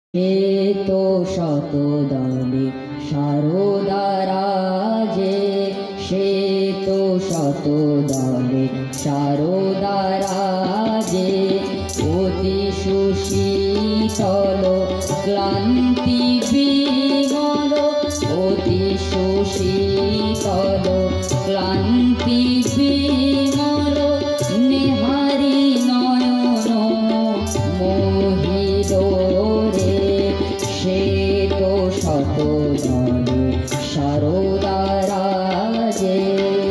সে তো শতদলে সারদারাজে, সে তো শতদলে সারদারাজে, অতি সুশীতল ক্লান্তি বিমল, অতি সুশীতল ক্লান্তি বিমল, নেহারি নয়ন মোহিত রে, সে তো শতদলে সারদারাজে।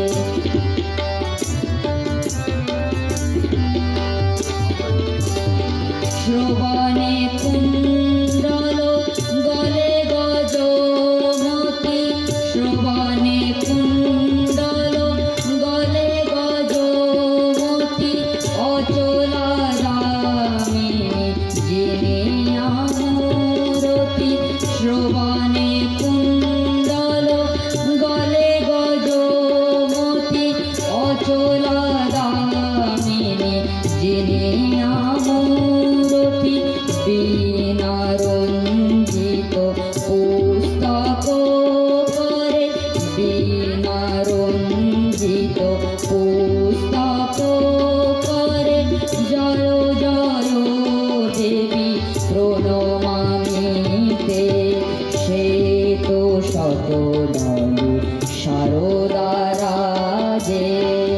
শ্রবণে কুণ্ডল গলে গজমতি, শ্রবণে কুণ্ডল গলে গজমতি, অচলা দামিনী যিনি আমরতি, শ্রবণে কুণ্ডল গলে গজমতি, অচলা দামিনী যিনি আমরতি, বীণা রঞ্জিত পুস্তক করে, বীণা রঞ্জিত পুস্তক করে, জয় জয় দেবী প্রণমামি তে, সে তো শতদলে সারদারাজে।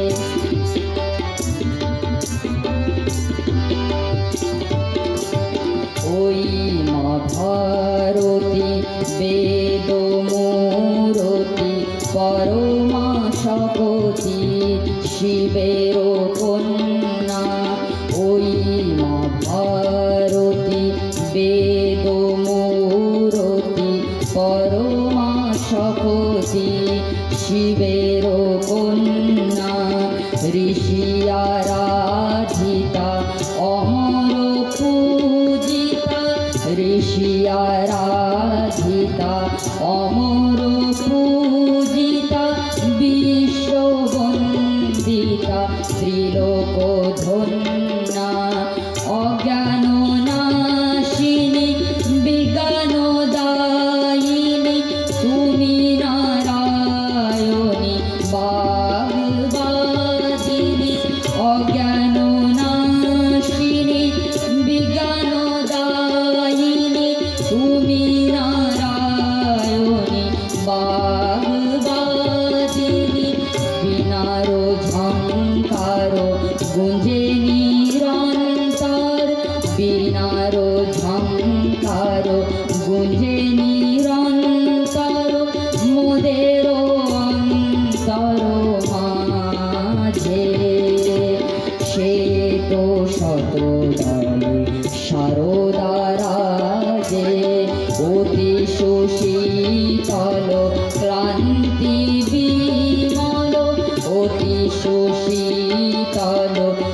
ওই মা ভারতী বেদ মূরতি, পরমা শপতি শিবের কন্যা, ওই মা ভারতী বেদ মূরতি, পরমা শপতি শিবের কন্যা, ঋষি আরাধিতা অমর পূজিতা, ঋষি আরাধিতা অমর পূজিতা, বিশ্ববন্দিতা ত্রিলোক ধন্যা, অজ্ঞান নাশিনী বিজ্ঞান দায়িনী, তুমি নারায়ণী বাগবাদিনী, অজ্ঞান নাশিনী বিজ্ঞান দায়িনী, তুমি নারায়ণী বাগবাদিনী, বীণার ঝঙ্কার গুঞ্জে নিরন্তর, বীণার ঝঙ্কার গুঞ্জে নিরন্তর, মোদের অন্তর মাঝে, সে তো শতদলে সারদারাজে, অতি সুশীতল ক্লান্তি বিমল, অতি সুশীতল